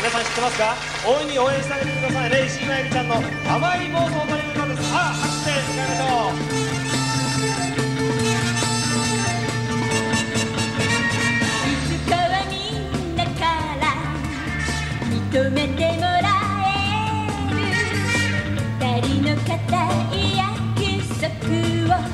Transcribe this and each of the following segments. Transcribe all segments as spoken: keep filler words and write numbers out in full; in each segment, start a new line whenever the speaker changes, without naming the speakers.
皆さん知ってますか？大いに応援してあげてくださいね。石井真由美ちゃんの甘い暴走という歌です。さあ拍手で歌いましょう。
認めてもらえる二人の固い約束を、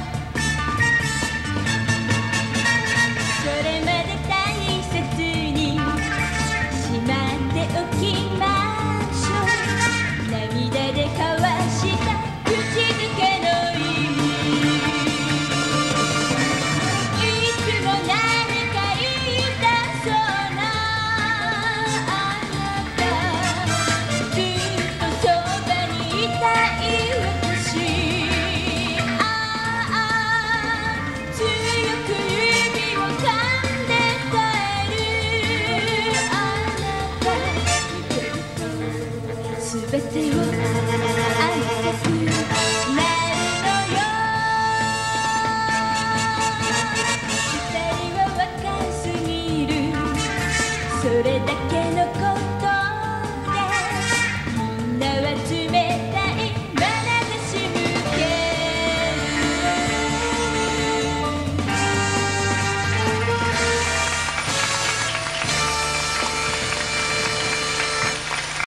それまで大切にしまっておきましょう。涙で交わした口づけの意味、いつも何か言いたそうな全てを